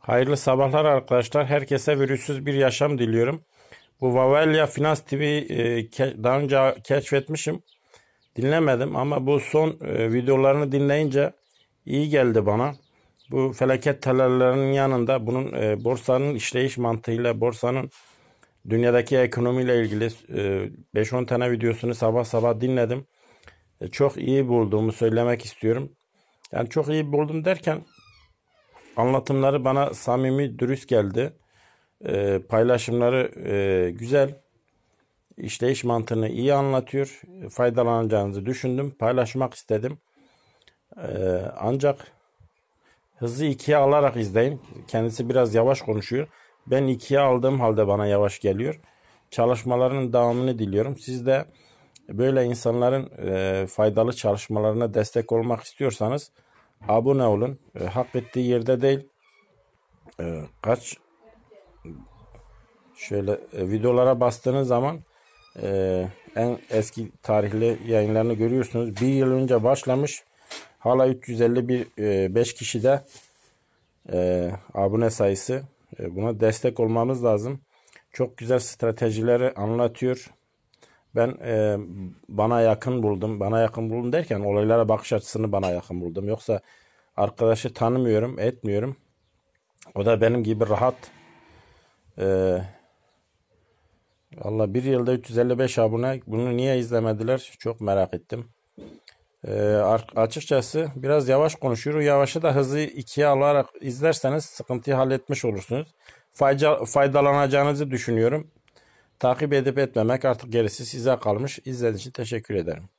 Hayırlı sabahlar arkadaşlar. Herkese virüsüz bir yaşam diliyorum. Bu Vavelya Finans TV daha önce keşfetmişim. Dinlemedim ama bu son videolarını dinleyince iyi geldi bana. Bu felaket tellerlerinin yanında bunun borsanın işleyiş mantığıyla, borsanın dünyadaki ekonomiyle ilgili 5-10 tane videosunu sabah sabah dinledim. Çok iyi bulduğumu söylemek istiyorum. Yani çok iyi buldum derken anlatımları bana samimi, dürüst geldi. Paylaşımları güzel. İşleyiş mantığını iyi anlatıyor. Faydalanacağınızı düşündüm. Paylaşmak istedim. Ancak hızı ikiye alarak izleyin. Kendisi biraz yavaş konuşuyor. Ben ikiye aldığım halde bana yavaş geliyor. Çalışmalarının devamını diliyorum. Siz de böyle insanların faydalı çalışmalarına destek olmak istiyorsanız abone olun. Hak ettiği yerde değil. Kaç Şöyle videolara bastığınız zaman en eski tarihli yayınlarını görüyorsunuz. Bir yıl önce başlamış. Hala 355 kişide abone sayısı. Buna destek olmamız lazım. Çok güzel stratejileri anlatıyor. Ben bana yakın buldum. Bana yakın buldum derken olaylara bakış açısını bana yakın buldum. Yoksa arkadaşı tanımıyorum, etmiyorum. O da benim gibi rahat. Valla bir yılda 355 abone. Bunu niye izlemediler? Çok merak ettim. Açıkçası biraz yavaş konuşuyor. Yavaşı da hızı ikiye alarak izlerseniz sıkıntıyı halletmiş olursunuz. Faydalanacağınızı düşünüyorum. Takip edip etmemek artık gerisi size kalmış. İzlediğiniz için teşekkür ederim.